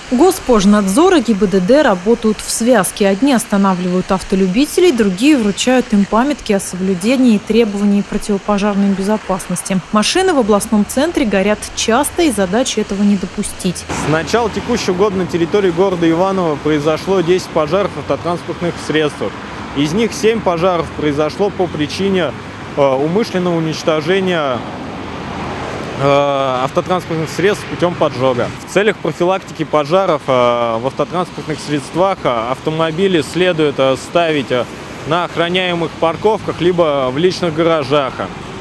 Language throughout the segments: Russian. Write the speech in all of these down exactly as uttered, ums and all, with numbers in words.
Госпожнадзор и ГИБДД работают в связке. Одни останавливают автолюбителей, другие вручают им памятки о соблюдении требований противопожарной безопасности. Машины в областном центре горят часто, и задача этого не допустить. С начала текущего года на территории города Иваново произошло десять пожаров автотранспортных средств. Из них семь пожаров произошло по причине э, умышленного уничтожения автотранспортных средств путем поджога. В целях профилактики пожаров в автотранспортных средствах автомобили следует ставить на охраняемых парковках либо в личных гаражах.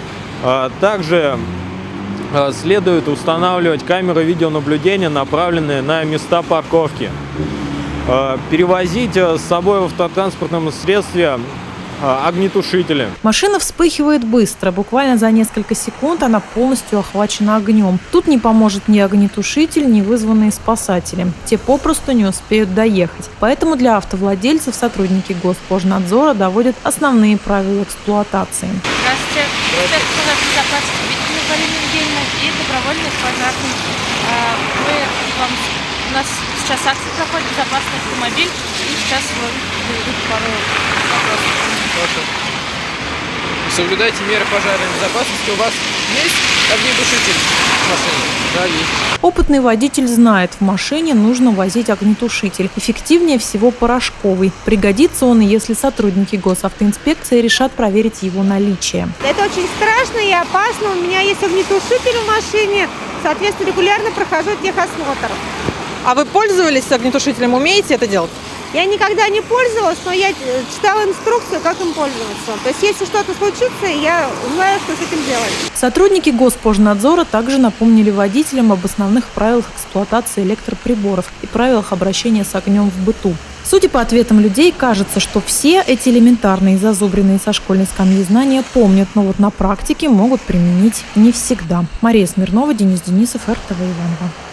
Также следует устанавливать камеры видеонаблюдения, направленные на места парковки. Перевозить с собой в автотранспортном средстве огнетушители. Машина вспыхивает быстро. Буквально за несколько секунд она полностью охвачена огнем. Тут не поможет ни огнетушитель, ни вызванные спасатели. Те попросту не успеют доехать. Поэтому для автовладельцев сотрудники Госпожнадзора доводят основные правила эксплуатации. Здравствуйте. Инспектор пожарной безопасности Виктория Галина Евгеньевна и добровольный пожарный. Мы вам... У нас сейчас акция проходит «Безопасный автомобиль», и сейчас вы будут пару вопросов. Хорошо. Соблюдайте меры пожарной безопасности. У вас есть огнетушитель в машине? Да, есть. Опытный водитель знает, в машине нужно возить огнетушитель. Эффективнее всего порошковый. Пригодится он, если сотрудники госавтоинспекции решат проверить его наличие. Это очень страшно и опасно. У меня есть огнетушитель в машине. Соответственно, регулярно прохожу техосмотр. А вы пользовались огнетушителем? Умеете это делать? Я никогда не пользовалась, но я читала инструкцию, как им пользоваться. То есть, если что-то случится, я знаю, что с этим делать. Сотрудники Госпожнадзора также напомнили водителям об основных правилах эксплуатации электроприборов и правилах обращения с огнем в быту. Судя по ответам людей, кажется, что все эти элементарные, зазубренные со школьной скамьи знания помнят, но вот на практике могут применить не всегда. Мария Смирнова, Денис Денисов, эр тэ вэ Иваново.